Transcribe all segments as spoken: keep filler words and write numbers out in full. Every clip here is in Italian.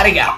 Ah raga,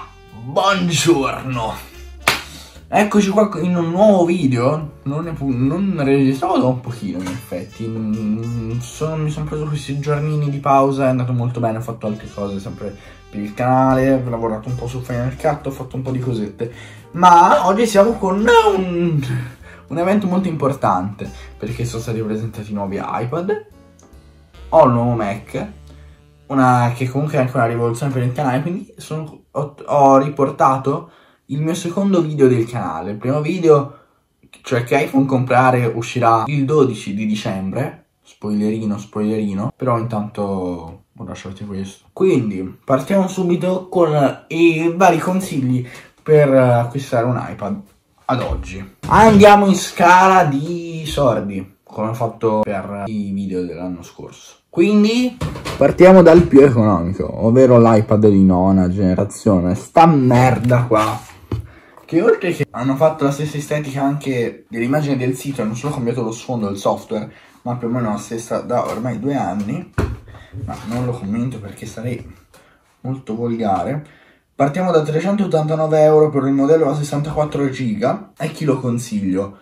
buongiorno. Eccoci qua in un nuovo video. Non, ne non registravo da un pochino in effetti. Sono, mi sono preso questi giornini di pausa, è andato molto bene, ho fatto altre cose sempre per il canale, ho lavorato un po' su Final Cut, ho fatto un po' di cosette. Ma oggi siamo con un, un evento molto importante, perché sono stati presentati nuovi iPad, ho il nuovo Mac, una, che comunque è anche una rivoluzione per il canale, quindi sono, ho, ho riportato il mio secondo video del canale. Il primo video, cioè che iPhone comprare, uscirà il dodici di dicembre, spoilerino spoilerino, però intanto ho lasciato questo. Quindi partiamo subito con i vari consigli per acquistare un iPad ad oggi. Andiamo in scala di sordi, come ho fatto per i video dell'anno scorso. Quindi partiamo dal più economico, ovvero l'iPad di nona generazione, sta merda qua, che oltre che hanno fatto la stessa estetica anche dell'immagine del sito, hanno solo cambiato lo sfondo del software, ma più o meno la stessa da ormai due anni, ma non lo commento perché sarei molto volgare. Partiamo da trecentottantanove euro per il modello da sessantaquattro giga, e chi lo consiglio?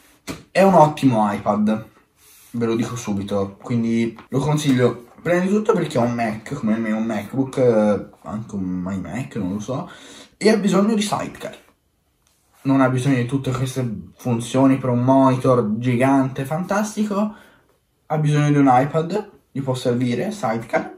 È un ottimo iPad, ve lo dico subito, quindi lo consiglio prima di tutto perché ha un Mac, come il mio un MacBook, anche un iMac, non lo so, e ha bisogno di Sidecar. Non ha bisogno di tutte queste funzioni per un monitor gigante, fantastico. Ha bisogno di un iPad, gli può servire Sidecar.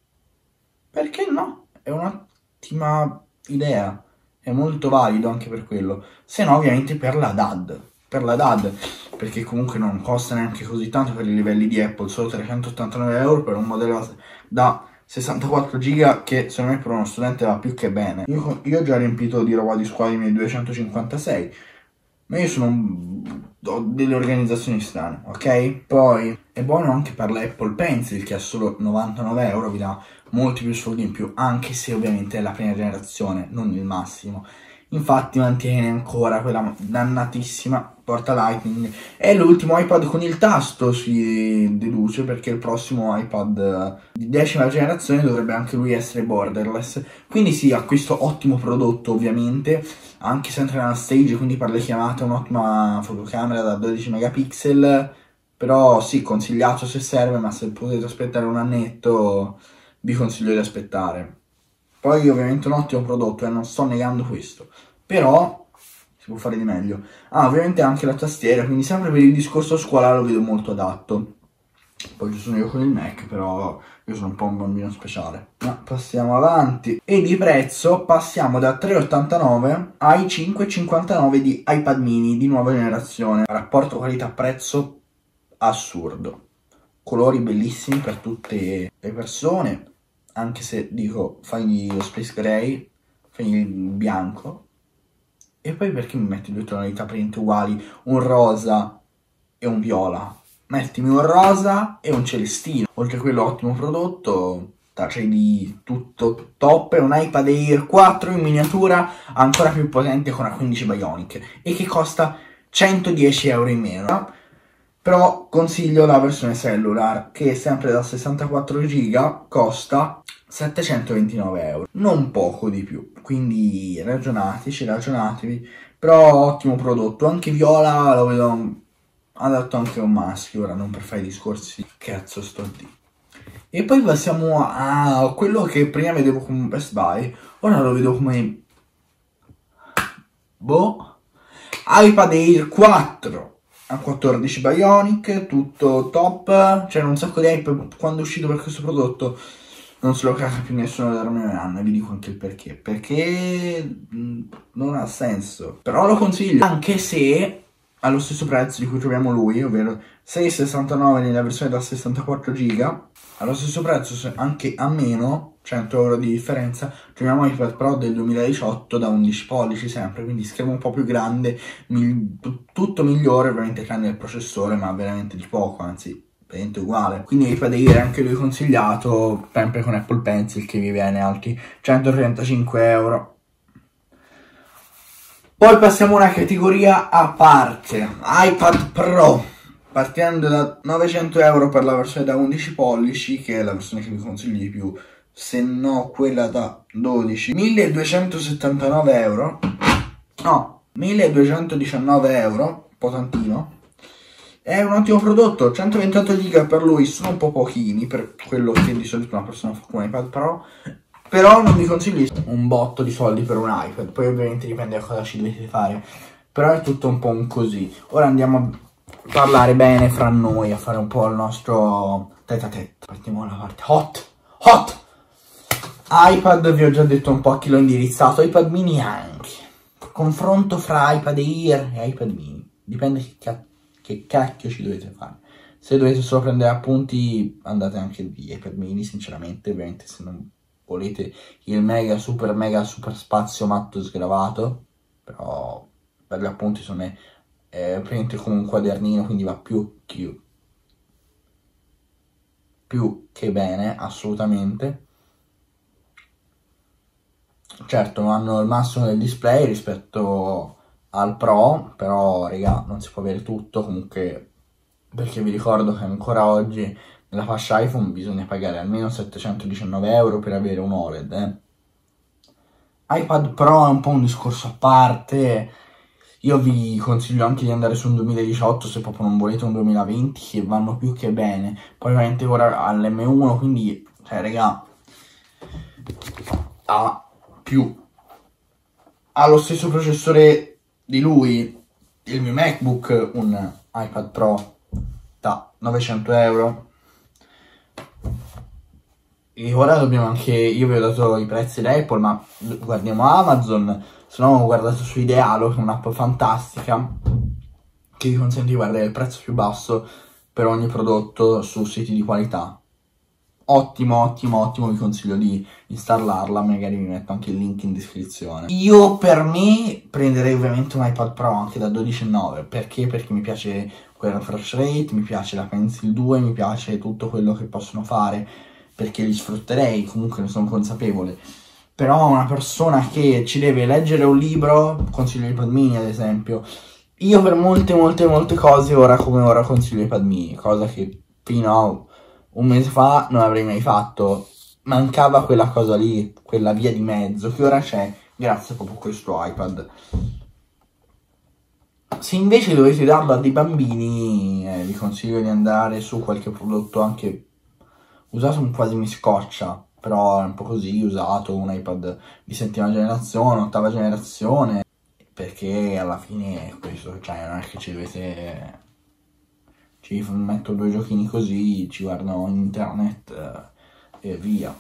Perché no? È un'ottima idea, è molto valido anche per quello. Se no ovviamente per la D A D, per la D A D, perché comunque non costa neanche così tanto per i livelli di Apple, solo trecentottantanove euro per un modello da sessantaquattro giga che secondo me per uno studente va più che bene. Io, io ho già riempito di roba di scuola i miei duecentocinquantasei, ma io sono un, ho delle organizzazioni strane, ok? Poi è buono anche per l'Apple Pencil che a solo novantanove euro vi dà molti più soldi in più, anche se ovviamente è la prima generazione, non il massimo. Infatti mantiene ancora quella dannatissima porta Lightning. È l'ultimo iPad con il tasto, si deduce, perché il prossimo iPad di decima generazione dovrebbe anche lui essere borderless. Quindi sì, acquisto ottimo prodotto ovviamente, anche sempre nella stage, quindi per le chiamate un'ottima fotocamera da dodici megapixel. Però sì, consigliato se serve, ma se potete aspettare un annetto vi consiglio di aspettare. Poi ovviamente un ottimo prodotto e eh, non sto negando questo, però si può fare di meglio. Ah, ovviamente anche la tastiera, quindi sempre per il discorso scuola lo vedo molto adatto. Poi ci sono io con il Mac, però io sono un po' un bambino speciale. Ma passiamo avanti. E di prezzo passiamo da tre virgola ottantanove ai cinque virgola cinquantanove di iPad mini di nuova generazione. Rapporto qualità-prezzo assurdo. Colori bellissimi per tutte le persone. Anche se dico fai lo space gray, fai il bianco, e poi perché mi metti due tonalità print uguali, un rosa e un viola? Mettimi un rosa e un celestino. Oltre a quello ottimo prodotto, Touch I D tutto top, è un iPad Air quattro in miniatura ancora più potente con A quindici Bionic e che costa centodieci euro in meno. Però consiglio la versione cellular che sempre da sessantaquattro giga costa settecentoventinove euro, non poco di più, quindi ragionateci, ragionatevi, però ottimo prodotto. Anche viola lo vedo adatto anche a un maschio, ora non per fare i discorsi cazzo sto di. E poi passiamo a quello che prima vedevo come Best Buy, ora lo vedo come boh, iPad Air quattro a quattordici Bionic, tutto top. C'era un sacco di hype quando è uscito per questo prodotto, non se lo caga più nessuno da ormai un anno, e vi dico anche il perché, perché mh, non ha senso, però lo consiglio, anche se allo stesso prezzo di cui troviamo lui, ovvero sei virgola sessantanove nella versione da sessantaquattro giga, allo stesso prezzo, anche a meno, cento euro di differenza, troviamo iPad Pro del duemiladiciotto da undici pollici sempre, quindi schermo un po' più grande, mil tutto migliore, ovviamente tranne il processore, ma veramente di poco, anzi veramente uguale. Quindi iPad Air anche lui consigliato, sempre con Apple Pencil che vi viene altri centotrentacinque euro. Poi passiamo a una categoria a parte, iPad Pro, partendo da novecento euro per la versione da undici pollici, che è la versione che vi consiglio di più, se no quella da dodici, milleduecentosettantanove euro, no, milleduecentodiciannove euro, un po' tantino. È un ottimo prodotto, centoventotto giga per lui, sono un po' pochini per quello che di solito una persona fa con un iPad Pro, però non vi consiglio un botto di soldi per un iPad, poi ovviamente dipende da cosa ci dovete fare, però è tutto un po' un così. Ora andiamo a parlare bene fra noi, a fare un po' il nostro tête à tête. Partiamo dalla parte hot, hot! iPad, vi ho già detto un po' a chi l'ho indirizzato, iPad mini anche. Confronto fra iPad Air e iPad mini, dipende che cazzo. Che cacchio ci dovete fare. Se dovete solo prendere appunti, andate anche di iPad mini, sinceramente. Ovviamente se non volete il mega super mega super spazio matto sgravato, però per gli appunti sono è, è praticamente come un quadernino, quindi va più che più che bene, assolutamente. Certo non hanno il massimo del display rispetto al Pro, però raga non si può avere tutto comunque, perché vi ricordo che ancora oggi nella fascia iPhone bisogna pagare almeno settecentodiciannove euro per avere un O L E D. eh. iPad Pro è un po' un discorso a parte, io vi consiglio anche di andare su un duemiladiciotto se proprio non volete un duemilaventi, che vanno più che bene. Poi ovviamente ora all'M uno, quindi cioè raga ha più, ha lo stesso processore di lui, il mio MacBook, un iPad Pro da novecento euro. E ora dobbiamo anche, io vi ho dato i prezzi da Apple, ma guardiamo Amazon, se no guardate su Idealo, che è un'app fantastica che vi consente di guardare il prezzo più basso per ogni prodotto su siti di qualità. Ottimo, ottimo, ottimo, vi consiglio di installarla, magari vi metto anche il link in descrizione. Io per me prenderei ovviamente un iPad Pro anche da dodici virgola nove, perché? Perché mi piace quel refresh rate, mi piace la Pencil due, mi piace tutto quello che possono fare, perché li sfrutterei, comunque ne sono consapevole. Però una persona che ci deve leggere un libro, consiglio l'iPad mini ad esempio. Io per molte, molte, molte cose, ora come ora, consiglio l'iPad mini, cosa che fino a un mese fa non avrei mai fatto. Mancava quella cosa lì, quella via di mezzo che ora c'è grazie proprio a questo iPad. Se invece dovete darlo a dei bambini, eh, vi consiglio di andare su qualche prodotto anche usato, un quasi mi scoccia, però è un po' così, usato, un iPad di settima generazione, ottava generazione, perché alla fine è questo, cioè non è che ci dovete... ci metto due giochini così, ci guardo internet eh, e via.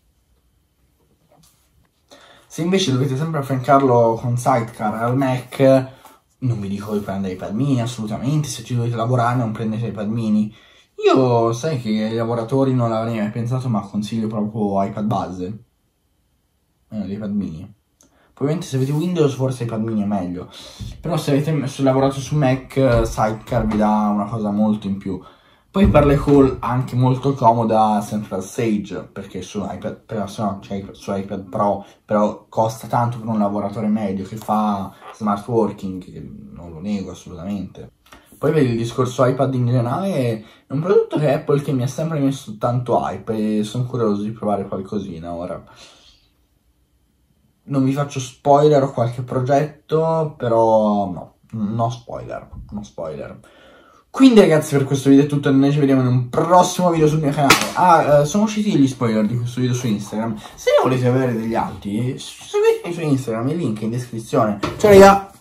Se invece dovete sempre affiancarlo con Sidecar al Mac, non vi dico di prendere iPad mini, assolutamente. Se ci dovete lavorare non prendete iPad mini. Io sai che ai lavoratori non l'avrei mai pensato, ma consiglio proprio iPad base, eh, l'iPad mini. Ovviamente se avete Windows forse iPad mini è meglio, però se avete se lavorato su Mac, Sidecar vi dà una cosa molto in più. Poi per le call anche molto comoda Central Sage, perché su iPad, però, no, cioè, su iPad Pro, però costa tanto per un lavoratore medio che fa smart working, che non lo nego assolutamente. Poi per il discorso iPad in generale, è un prodotto che Apple che mi ha sempre messo tanto hype e sono curioso di provare qualcosina ora. Non vi faccio spoiler o qualche progetto, però no, no spoiler, no spoiler. Quindi ragazzi per questo video è tutto, noi ci vediamo in un prossimo video sul mio canale. Ah, eh, sono usciti gli spoiler di questo video su Instagram. Se ne volete avere degli altri, seguitemi su Instagram, il link è in descrizione. Ciao raga!